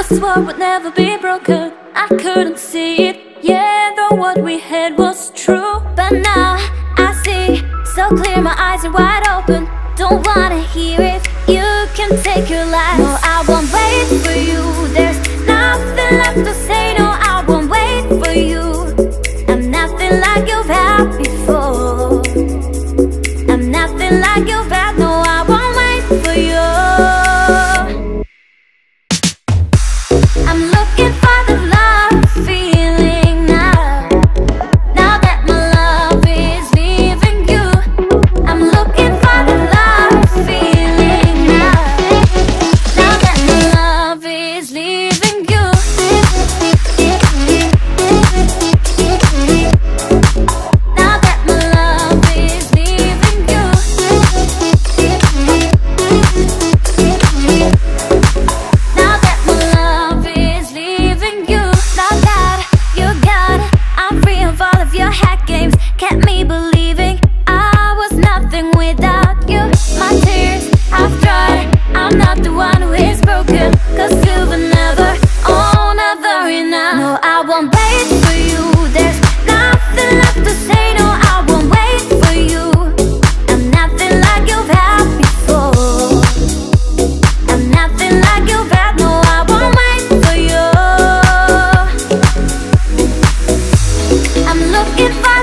swore would never be broken. I couldn't see it, yeah, though what we had was true. But now I see so clear, my eyes are wide open. Don't wanna hear it, you can take your life. No, I won't wait for you, there's nothing left to say. No, I won't wait for you, I'm nothing like you've had before. I'm nothing like you've had, no, I won't wait for you. I'm looking for the love feeling now. Now that my love is leaving you, I'm looking for the love feeling now. Now that my love is leaving you. Now that my love is leaving you. Now that my love is leaving you. Now that you're gone, I'm free of all of your hack games. Kept me believing I was nothing without you. My tears have dried, I'm not the one who is broken. Cause you will never, oh never enough. No, I won't wait for you, there's nothing left to say. No, I won't wait for you, I'm nothing like you've had before. I'm nothing like you've had, no, I won't wait for you. I'm looking for